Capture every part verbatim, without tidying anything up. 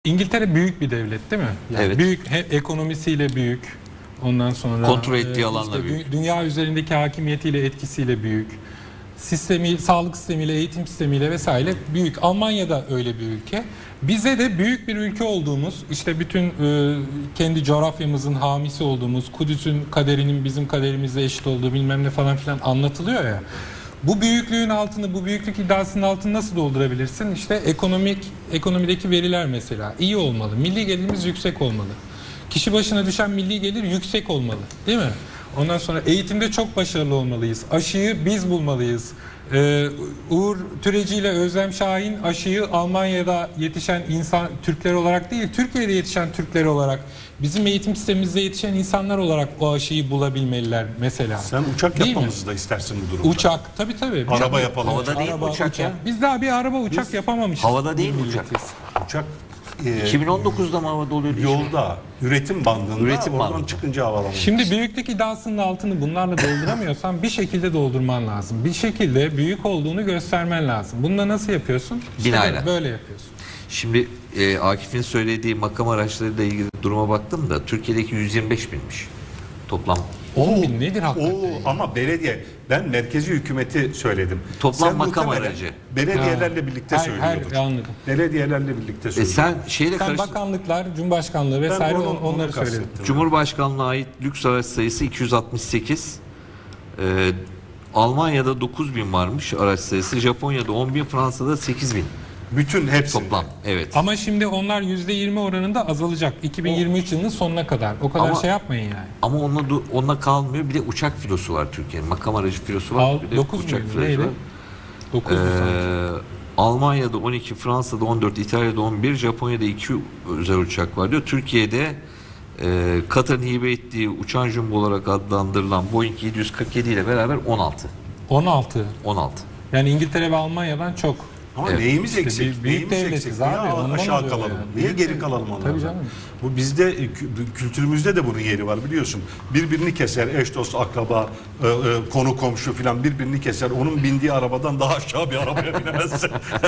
İngiltere büyük bir devlet değil mi? Yani evet. Büyük, he, ekonomisiyle büyük. Ondan sonra kontrol ettiği e, alanla işte büyük. Dünya üzerindeki hakimiyetiyle, etkisiyle büyük. Sistemi, sağlık sistemiyle, eğitim sistemiyle vesaire büyük. Almanya'da öyle bir ülke. Bize de büyük bir ülke olduğumuz, işte bütün e, kendi coğrafyamızın hamisi olduğumuz, Kudüs'ün kaderinin bizim kaderimizle eşit olduğu bilmem ne falan filan anlatılıyor ya. Bu büyüklüğün altını, bu büyüklük iddiasının altını nasıl doldurabilirsin? İşte ekonomik, ekonomideki veriler mesela iyi olmalı. Milli gelirimiz yüksek olmalı. Kişi başına düşen milli gelir yüksek olmalı, değil mi? Ondan sonra eğitimde çok başarılı olmalıyız. Aşıyı biz bulmalıyız. Ee, Uğur Türeci ile Özlem Şahin aşıyı Almanya'da yetişen insan Türkler olarak değil, Türkiye'de yetişen Türkler olarak, bizim eğitim sistemimizde yetişen insanlar olarak o aşıyı bulabilmeliler mesela. Sen uçak değil yapmamızı mi? da istersin bu durumda. Uçak, tabii tabii. Araba Uçak, yapalım. Havada değil araba, uçak, uçak ya. Biz daha bir araba uçak Biz, yapamamışız. Havada değil mi uçak? Uçak e, iki bin on dokuzda mı havada oluyordu? yolda, üretim bandında, Üretim oradan bandında. çıkınca havalanmış. Şimdi büyüklük iddiasının altını bunlarla dolduramıyorsan bir şekilde doldurman lazım. Bir şekilde büyük olduğunu göstermen lazım. Bunu da nasıl yapıyorsun? İşte Binayla. böyle yapıyorsun. Şimdi e, Akif'in söylediği makam araçlarıyla ilgili duruma baktım da Türkiye'deki yüz yirmi beş binmiş toplam. on bin nedir hakikaten? Oo, ama belediye, ben merkezi hükümeti söyledim. Toplam Sen makam muhtemelen aracı. belediyelerle birlikte Her- söylüyordur. her- anladım. Belediyelerle birlikte E söylüyordur. sen şeyle Sen karıştır. bakanlıklar, cumhurbaşkanlığı vesaire onu- on- onu onları söyledin. kastettim. Cumhurbaşkanlığına ait lüks araç sayısı iki yüz altmış sekiz. Ee, Almanya'da dokuz bin varmış araç sayısı. Japonya'da on bin, Fransa'da sekiz bin Bütün hepsi. toplam. Evet. Ama şimdi onlar yüzde yirmi oranında azalacak. iki bin yirmi üç yılının sonuna kadar. O kadar Ama- şey yapmayın yani. Ama onunla, du- onunla kalmıyor. Bir de uçak filosu var Türkiye'nin. Makam aracı filosu var. Al, bir de dokuz uçak muydu? filosu Neydi? var. dokuzdu sanki. Ee, Almanya'da on iki, Fransa'da on dört, İtalya'da on bir, Japonya'da iki özel uçak var diyor. Türkiye'de e, Katar'ın hibe ettiği uçan jumbo olarak adlandırılan Boeing yedi yüz kırk yedi ile beraber on altı. on altı. on altı. Yani İngiltere ve Almanya'dan çok. Ama Evet. neyimiz İşte eksik? büyük- büyük neyimiz devletiz eksik? abi, Niye ondan aşağı oluyor kalalım? yani. Niye Büyük geri devlet. kalalım onlardan? Tabii canım. Bu bizde e, kü- kültürümüzde de bunun yeri var biliyorsun. Birbirini keser, eş dost, akraba, e, e, konu komşu filan birbirini keser. Onun bindiği arabadan daha aşağı bir arabaya binemezsin.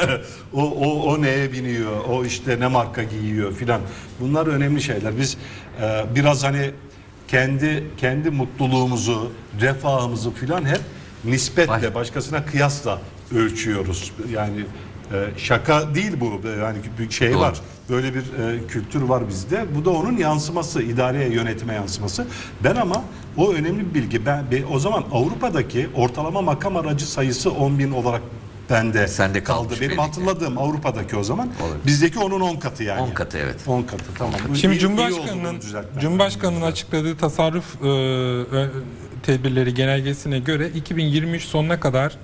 o, o, o neye biniyor? O işte ne marka giyiyor filan. Bunlar önemli şeyler. Biz e, biraz hani kendi kendi mutluluğumuzu, refahımızı filan hep nispetle, Vay. başkasına kıyasla ölçüyoruz. Yani e, şaka değil bu. Yani bir şey Doğru. var. Böyle bir e, kültür var bizde. Bu da onun yansıması, idareye, yönetime yansıması. Ben ama o önemli bir bilgi. Ben, ben o zaman Avrupa'daki ortalama makam aracı sayısı on bin olarak bende Sende kaldı. kalmış Benim belli ki. hatırladığım Avrupa'daki o zaman. Olabilir. Bizdeki onun on katı yani. on katı evet. on katı tamam. Bu Şimdi iyi- iyi oldu Cumhurbaşkanı'nın bunu düzeltmen. Cumhurbaşkanı'nın açıkladığı tasarruf e, ö- tedbirleri genelgesine göre iki bin yirmi üç sonuna kadar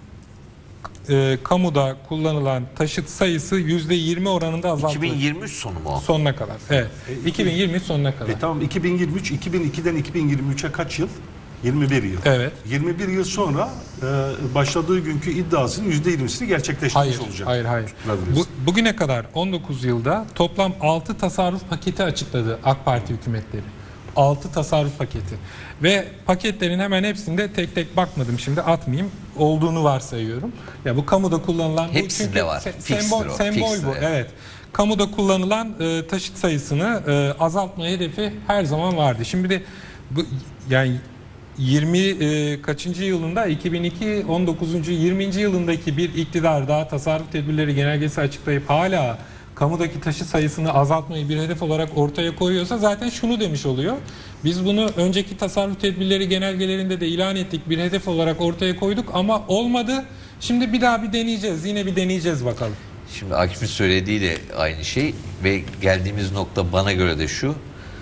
e, kamuda kullanılan taşıt sayısı yüzde yirmi oranında iki bin azaltılacak. yirmi üç sonu mu o? Sonuna kadar. Evet. iki bin yirmi üç sonuna kadar. E tamam iki bin yirmi üç, iki bin ikiden iki bin yirmi üçe kaç yıl? yirmi bir yıl. Evet. yirmi bir yıl sonra e, başladığı günkü iddiasının yüzde yirmisini gerçekleştirmiş Hayır, olacak. hayır, hayır. Tutulabiliriz. Bu, bugüne kadar on dokuz yılda toplam altı tasarruf paketi açıkladı AK Parti hükümetleri. altı tasarruf paketi. Ve paketlerin hemen hepsinde tek tek bakmadım şimdi atmayayım. Olduğunu varsayıyorum. Ya bu kamuda kullanılan bu Hepsinde çünkü var. se- Fixtir sembol o, sembol fixtir, bu. evet. Evet. Kamuda kullanılan e, taşıt sayısını e, azaltma hedefi her zaman vardı. Şimdi de bu yani yirmi e, kaçıncı yılında iki bin iki on dokuzuncu yirminci yılındaki bir iktidar daha tasarruf tedbirleri genelgesi açıklayıp hala kamudaki taşıt sayısını azaltmayı bir hedef olarak ortaya koyuyorsa zaten şunu demiş oluyor. Biz bunu önceki tasarruf tedbirleri genelgelerinde de ilan ettik, bir hedef olarak ortaya koyduk ama olmadı. Şimdi bir daha bir deneyeceğiz. Yine bir deneyeceğiz bakalım. Şimdi Akif'in söylediği de aynı şey ve geldiğimiz nokta bana göre de şu.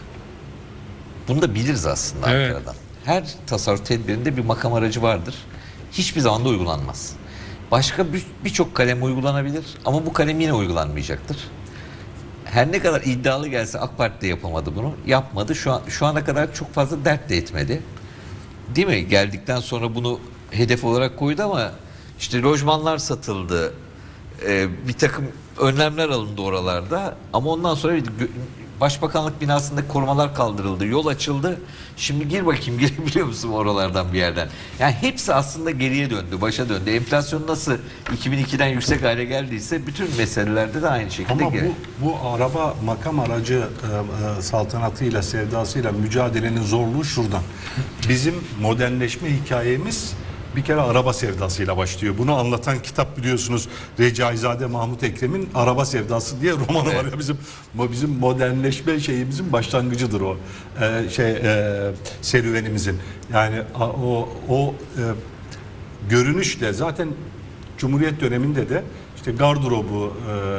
Bunu da biliriz aslında Evet. Ankara'dan. Her tasarruf tedbirinde bir makam aracı vardır. Hiçbir zaman da uygulanmaz. Başka bir- birçok kalem uygulanabilir ama bu kalem yine uygulanmayacaktır. Her ne kadar iddialı gelse AK Parti de yapamadı bunu. Yapmadı. Şu an şu ana kadar çok fazla dert de etmedi. Değil mi? Geldikten sonra bunu hedef olarak koydu ama işte lojmanlar satıldı. Ee, bir takım önlemler alındı oralarda ama ondan sonra gö- Başbakanlık binasında korumalar kaldırıldı, yol açıldı. Şimdi gir bakayım, girebiliyor musun oralardan bir yerden? Yani hepsi aslında geriye döndü, başa döndü. Enflasyon nasıl iki bin ikiden yüksek hale geldiyse bütün meselelerde de aynı şekilde Ama geri. bu, bu araba makam aracı e, e, saltanatıyla, sevdasıyla mücadelenin zorluğu şuradan. Bizim modernleşme hikayemiz bir kere araba sevdasıyla başlıyor. Bunu anlatan kitap biliyorsunuz Recaizade Mahmut Ekrem'in Araba Sevdası diye romanı Evet. var ya, bizim bizim modernleşme şeyimizin başlangıcıdır o e, şey e, serüvenimizin. Yani a, o o e, görünüşle zaten Cumhuriyet döneminde de işte gardırobu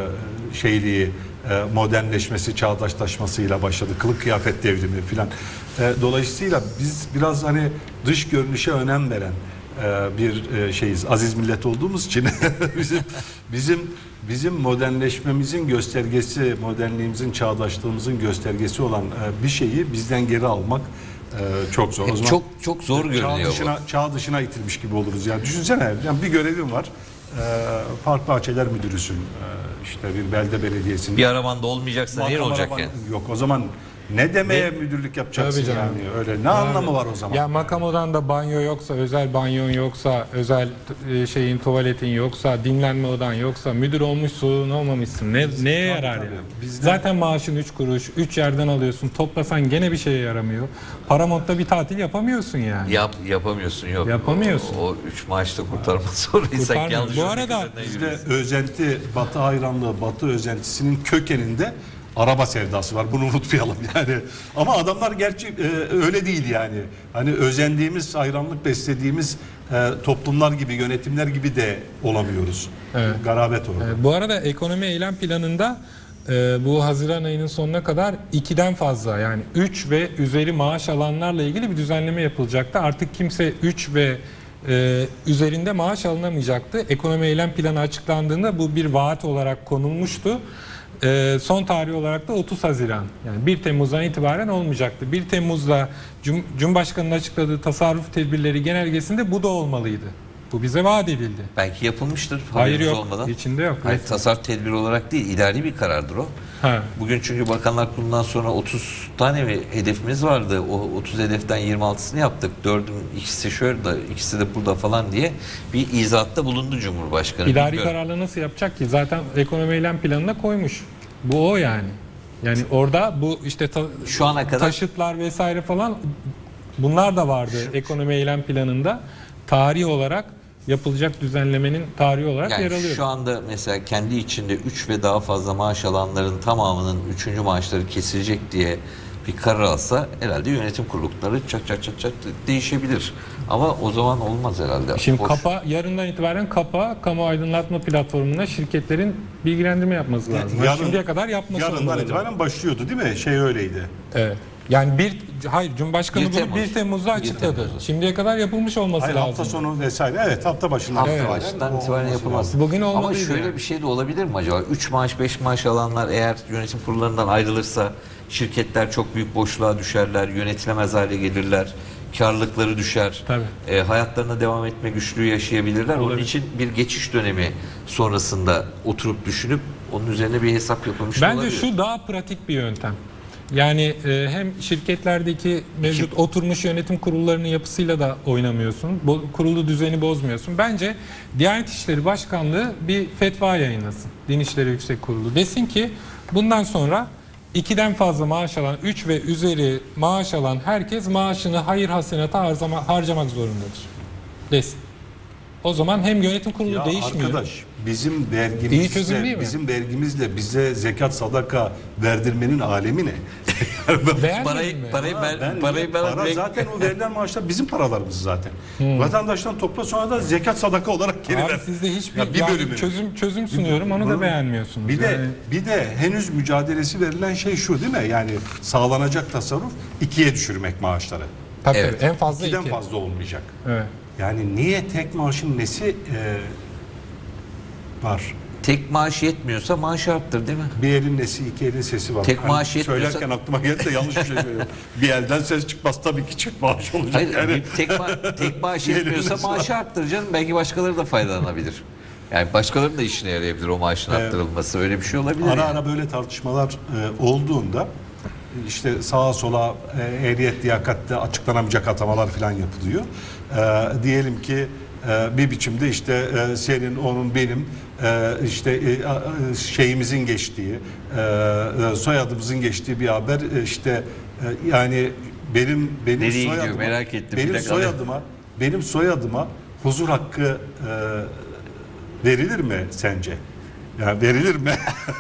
e, şeyliği e, modernleşmesi, çağdaşlaşmasıyla başladı. Kılık kıyafet devrimi filan. E, dolayısıyla biz biraz hani dış görünüşe önem veren e, bir e, şeyiz. Aziz millet olduğumuz için bizim bizim bizim modernleşmemizin göstergesi, modernliğimizin, çağdaşlığımızın göstergesi olan e, bir şeyi bizden geri almak e, çok zor. O zaman Çok çok zor çağ görünüyor dışına, bu. çağ dışına itilmiş gibi oluruz. Yani düşünsene, yani bir görevim var. E, Park Bahçeler Müdürüsün. E, işte bir belde belediyesinin. Bir aramanda olmayacaksa ne Makam olacak araban- yani? Yok o zaman ne demeye müdürlük yapacaksın Tabii canım. yani? Öyle ne anlamı var o zaman? Ya makam odanda banyo yoksa, özel banyon yoksa, özel e, şeyin tuvaletin yoksa, dinlenme odan yoksa, müdür olmuşsun olmamışsın. Ne, neye yarar tabii. yani? Bizden- Zaten maaşın üç kuruş, üç yerden alıyorsun. Toplasan gene bir şeye yaramıyor. Paramount'ta bir tatil yapamıyorsun yani. Yap, yapamıyorsun yok. Yapamıyorsun. O, o üç maaşta kurtarmaz orayı. Sen Kurtarmıyor. yanlış Bu örnek arada üzerinden Bizde yürüyorsun. özenti, Batı hayranlığı, Batı özentisinin kökeninde araba sevdası var. Bunu unutmayalım yani. Ama adamlar gerçi e, öyle değil yani. Hani özendiğimiz, hayranlık beslediğimiz e, toplumlar gibi, yönetimler gibi de olamıyoruz. Evet. Garabet orada. Ee, Bu arada ekonomi eylem planında e, bu Haziran ayının sonuna kadar ikiden fazla, yani üç ve üzeri maaş alanlarla ilgili bir düzenleme yapılacaktı. Artık kimse üç ve e, üzerinde maaş alınamayacaktı. Ekonomi eylem planı açıklandığında bu bir vaat olarak konulmuştu. E, son tarih olarak da otuz Haziran, yani bir Temmuz'dan itibaren olmayacaktı. bir Temmuz'da Cum Cumhurbaşkanı'nın açıkladığı tasarruf tedbirleri genelgesinde bu da olmalıydı. Bu bize vaat edildi. Belki yapılmıştır Hayır, haberimiz yok. olmadan. İçinde yok. Hayır, tasarruf tedbiri olarak değil, idari bir karardır o. Ha. Bugün çünkü Bakanlar Kurulu'ndan sonra otuz tane mi hedefimiz vardı. O otuz hedeften yirmi altısını yaptık. Dördün ikisi şöyle, ikisi de burada falan diye bir izahatta bulundu Cumhurbaşkanı. İdari Bilmiyorum. kararla nasıl yapacak ki? Zaten ekonomi eylem planına koymuş. Bu o yani. Yani orada bu işte ta- Şu ana kadar- taşıtlar vesaire falan, bunlar da vardı ekonomi eylem planında. Tarih olarak yapılacak düzenlemenin tarihi olarak yer Yani alıyor. şu anda mesela kendi içinde üç ve daha fazla maaş alanların tamamının üçüncü maaşları kesilecek diye bir karar alsa herhalde yönetim kurulukları çat çat çat çat değişebilir. Ama o zaman olmaz herhalde. Şimdi Hoş. KAPA, yarından itibaren KAPA, kamu aydınlatma platformuna şirketlerin bilgilendirme yapması lazım. Yarın- Şimdiye kadar yapması Yarından olmalı. itibaren başlıyordu değil mi? Şey öyleydi. Evet. Yani bir, hayır, Cumhurbaşkanı bir bunu Temmuz. bir Temmuz'da bir açıkladı. Temmuz'da. Şimdiye kadar yapılmış olması Hayır, lazım. hafta sonu vesaire. Evet, hafta başından Hafta itibaren başından o itibaren olması yapılmaz. lazım. Bugün Ama olmalıydı şöyle yani. bir şey de olabilir mi acaba? üç maaş beş maaş alanlar eğer yönetim kurullarından ayrılırsa şirketler çok büyük boşluğa düşerler, yönetilemez hale gelirler, karlılıkları düşer. Tabii. E, hayatlarına devam etme güçlüğü yaşayabilirler. Onun Olabilir. için bir geçiş dönemi sonrasında oturup düşünüp onun üzerine bir hesap yapılmış Bence olabilir. şu daha pratik bir yöntem. Yani e, hem şirketlerdeki mevcut oturmuş yönetim kurullarının yapısıyla da oynamıyorsun. Bo- kurulu düzeni bozmuyorsun. Bence Diyanet İşleri Başkanlığı bir fetva yayınlasın. Din İşleri Yüksek Kurulu. Desin ki bundan sonra ikiden fazla maaş alan, üç ve üzeri maaş alan herkes maaşını hayır hasenata harcama, harcamak zorundadır. Desin. O zaman hem yönetim kurulu Ya değişmiyor. arkadaş, bizim İyi çözüm değil vergimizle, mi? bizim vergimizle bize zekat sadaka verdirmenin alemi ne? Beğenmedin Parayı, mi? parayı ben, Ben, parayı ben, para ben- zaten o verilen maaşlar bizim paralarımız zaten. Hmm. Vatandaştan topla, sonra da zekat sadaka olarak geri Abi ver. sizde hiçbir Ya bir yani bölümünü. çözüm çözüm sunuyorum, onu da Bunu- beğenmiyorsunuz. Bir de Yani bir de henüz mücadelesi verilen şey şu değil mi? Yani sağlanacak tasarruf ikiye düşürmek maaşları. tabii, Evet. tabii, en fazla İkiden iki. fazla olmayacak. Evet. Yani niye tek maaşın nesi e, var? tek maaş yetmiyorsa maaşı arttır değil mi? Bir elin nesi, iki elin sesi var. Tek maaş yetmiyorsa- Söylerken aklıma geldi de yanlış bir şey söylüyorum. Bir elden ses çıkmaz, tabii ki çift maaş olacak. Hayır, yani. bir tek, ma- tek maaş Bir yetmiyorsa elimiz maaşı arttır canım. Belki başkaları da faydalanabilir. Yani başkalarının da işine yarayabilir o maaşın Evet. arttırılması. Öyle bir şey olabilir. Ara yani. ara böyle tartışmalar e, olduğunda işte sağa sola e, ehliyet liyakatte açıklanamayacak atamalar falan yapılıyor. E, diyelim ki e, bir biçimde işte e, senin, onun, benim e, işte e, e, şeyimizin geçtiği, e, soyadımızın geçtiği bir haber e, işte e, yani benim benim Nereye gidiyor soyadıma merak ettim. benim Bir dakika. soyadıma benim soyadıma huzur hakkı e, verilir mi sence? Yani verilir mi?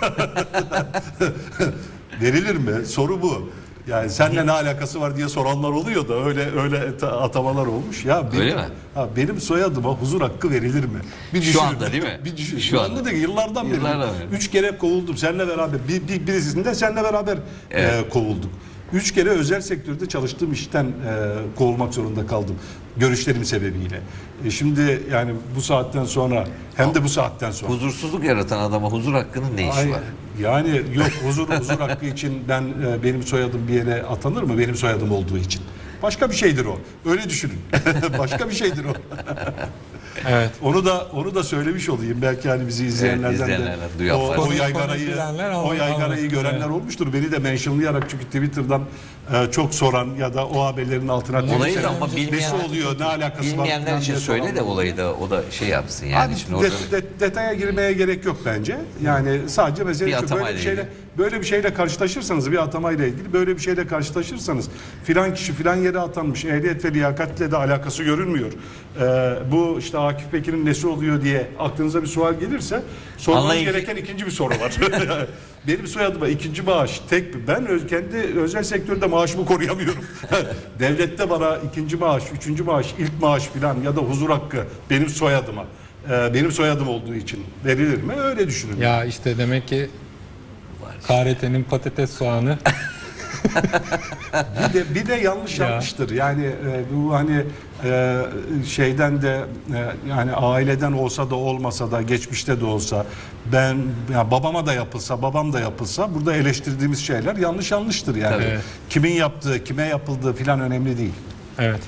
Verilir mi? Soru bu. Yani seninle ne alakası var diye soranlar oluyor da öyle öyle atamalar olmuş. Ya benim, Öyle mi? Ha, benim soyadıma huzur hakkı verilir mi? Bir Şu düşünün. anda değil mi? Bir düşün. Şu Şu anda. anda değil, yıllardan beri. Yıllardan beri. Üç kere kovuldum seninle beraber. Bir, bir, birisinde seninle beraber Evet. e, kovulduk. Üç kere özel sektörde çalıştığım işten e, kovulmak zorunda kaldım. Görüşlerim sebebiyle. E, şimdi yani bu saatten sonra hem de bu saatten sonra. Huzursuzluk yaratan adama huzur hakkının ne işi Ay, var? yani yok huzur huzur hakkı için ben e, benim soyadım bir yere atanır mı? Benim soyadım olduğu için. Başka bir şeydir o. Öyle düşünün. Başka bir şeydir o. Evet. Onu da onu da söylemiş olayım. Belki hani bizi izleyenlerden izleyenlerden de duyan o, var. o Konuyu yaygarayı bilenler o ama- yaygarayı ama- görenler evet. olmuştur. Beni de mentionlayarak çünkü Twitter'dan e, çok soran ya da o haberlerin altına Olayı da Twitter'ın ama bilmeyen, nesi oluyor, ne alakası var? bilmeyenler falan için diye söyle de soranlar olayı da o da şey yapsın yani. Abi, Şimdi de- orada de- detaya girmeye gerek yok bence. Yani sadece mesele Bir şu, böyle atamayla bir şeyle ilgili. böyle bir şeyle karşılaşırsanız, bir atamayla ilgili böyle bir şeyle karşılaşırsanız filan kişi filan yere atanmış, ehliyet ve liyakatle de alakası görünmüyor. Ee, bu işte Akif Bekir'in nesi oluyor diye aklınıza bir sual gelirse sormanız Anlayın ki- gereken ikinci bir soru var. Benim soyadıma ikinci maaş tek bir. Ben öz, kendi özel sektörde maaşımı koruyamıyorum. Devlette bana ikinci maaş, üçüncü maaş, ilk maaş filan ya da huzur hakkı benim soyadıma. e, Benim soyadım olduğu için verilir mi? Öyle düşünün. Ya işte demek ki K R T'nin patates soğanı Bir de, bir de yanlış Ya. yapmıştır. Yani e, bu hani e, şeyden de e, yani aileden olsa da olmasa da geçmişte de olsa ben ya babama da yapılsa babam da yapılsa burada eleştirdiğimiz şeyler yanlış yanlıştır yani. Tabii. Evet. Kimin yaptığı, kime yapıldığı filan önemli değil. evet.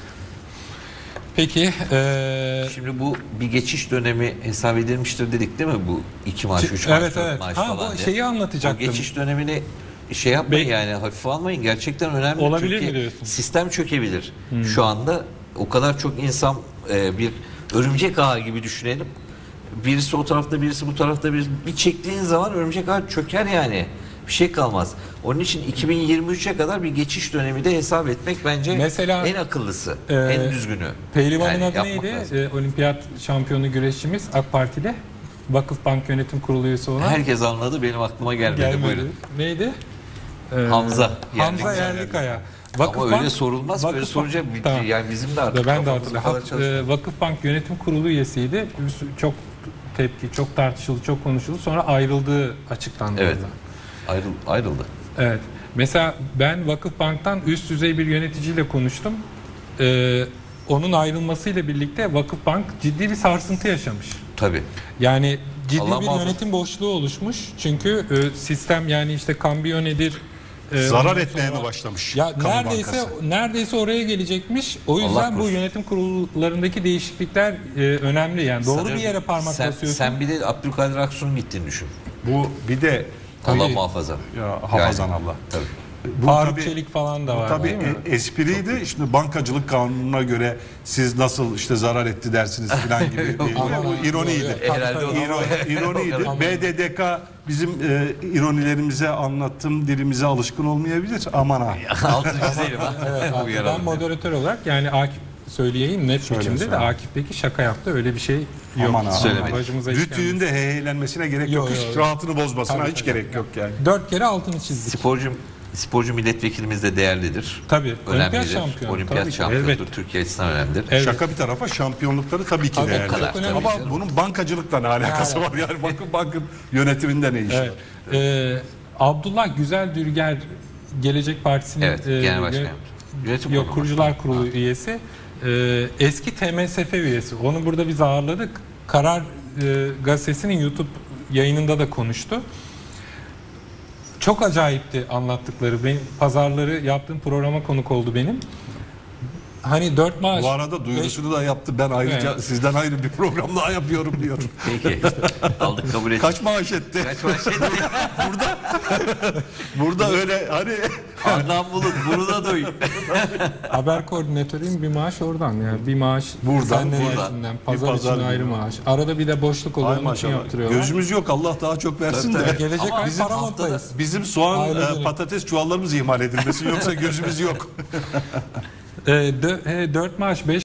Peki eee şimdi bu bir geçiş dönemi hesap edilmiştir dedik değil mi? Bu iki maaş, üç maaş, evet dört evet. maaş Ha falan bu diye. şeyi O anlatacaktım. geçiş dönemini şey yapmayın Be- yani hafife almayın. Gerçekten önemli. Olabilir Türkiye- mi diyorsun? Sistem çökebilir. Şu anda o kadar çok insan e, bir örümcek ağı gibi düşünelim. Birisi o tarafta, birisi bu tarafta, birisi bir çektiğin zaman örümcek ağı çöker yani. Bir şey kalmaz. Onun için iki bin yirmi üçe kadar bir geçiş dönemi de hesap etmek bence Mesela, en akıllısı, e, en düzgünü. Pehlivanın Yani adı yapmak neydi? lazım. Eee, olimpiyat şampiyonu güreşçimiz AK Parti'de. Vakıfbank Yönetim Kurulu üyesi olan. Herkes anladı, benim aklıma gelmedi. Gelmedi. Buyurun. Neydi? Eee, Hamza Hamza Yerlikaya. Yerlikaya. Ama öyle sorulmaz, böyle Vakıfbank- sorunca bir- Tamam. yani bizim de artık Ve ben de kafamız bu hatırlıyorum. kadar çalışmıyor. Eee, Vakıfbank Yönetim Kurulu üyesiydi. Çok tepki, çok tartışıldı, çok konuşuldu. Sonra ayrıldığı açıklandı. Evet. orada. Ayrıl, ayrıldı. Evet. Mesela ben Vakıfbank'tan üst düzey bir yöneticiyle konuştum. Ee, onun ayrılmasıyla birlikte Vakıfbank ciddi bir sarsıntı yaşamış. Tabii. Yani ciddi Allah bir muhafaza. yönetim boşluğu oluşmuş. Çünkü e, sistem yani işte kambiyo nedir? e, Zarar ondan etmeye sonra- mi başlamış? Ya Kamu neredeyse Bankası? neredeyse oraya gelecekmiş. O yüzden bu korusun. yönetim kurullarındaki değişiklikler e, önemli. Yani doğru Sanırım bir yere parmak sen, basıyorsun. Sen bir de Abdülkadir Aksu'nun gittiğini düşün. Bu bir de Allah Tabii. muhafaza. ya hafazan Allah. Tabii. Bu Faruk tabii- Çelik falan da var. Tabii değil mi? e, espriydi. Şimdi bankacılık kanununa göre siz nasıl işte zarar etti dersiniz falan gibi bir Aman bu ha, ironiydi. yok, yok. Herhalde o da- İro- ironiydi. Aman. B D D K bizim e, ironilerimize anlattığım dilimize alışkın olmayabilir. Aman ha. Altı çizelim ha. Evet, abi, ben Uyaralım. moderatör olarak yani Akif söyleyeyim net Söyle, biçimde söyle. de Akif peki şaka yaptı öyle bir şey yok. Aman ha. Söylemeyin. Başımıza iş gelmesin. Rütüğün de heyhelenmesine gerek yok. Yok, Hiç yok. rahatını bozmasına Tabii, hiç tabii. gerek yok yani. Dört kere altını çizdik. Sporcu, sporcu milletvekilimiz de değerlidir. Tabii. Olimpiyat Önemlidir. şampiyonu. Olimpiyat Tabii ki, şampiyonudur. elbette. Türkiye açısından önemlidir. Evet. Şaka bir tarafa şampiyonlukları tabii ki Tabii, değerli. o kadar, tabii Ama canım. bunun bankacılıkla ne alakası Ne var yani? Bakın bankın yönetiminde ne işi Evet. var? Ee, Abdullah Güzel Dürger Gelecek Partisi'nin Evet, e, genel başkan. yö- Yönetim yok, kurulu Kurucular başkanı. Kurulu üyesi. Ee, eski T M S F üyesi. Onu burada biz ağırladık. Karar e, Gazetesi'nin YouTube yayınında da konuştu. Çok acayipti anlattıkları. Benim pazarları yaptığım programa konuk oldu benim. hani dört maaş. Bu arada duyurusunu da yaptı. Ben ayrıca Evet. sizden ayrı bir program daha yapıyorum diyor. Peki. Aldık, kabul ettik. Kaç maaş etti? Kaç maaş etti? Burada burada öyle hani Adnan Bulut, bunu da duy. Haber koordinatörüyüm, bir maaş oradan yani bir maaş Buradan, sen buradan. neresinden, pazar, Bir pazar için ayrı günü. maaş. Arada bir de boşluk oluyor, ay onun için maşallah. yaptırıyorlar. Gözümüz yok, Allah daha çok versin Tabii, de. gelecek Ama ay bizim Paramount'tayız. Bizim soğan, Aile e, dönemi. patates çuvallarımız ihmal edilmesin yoksa gözümüz yok. E, dö- e, dört maaş, beş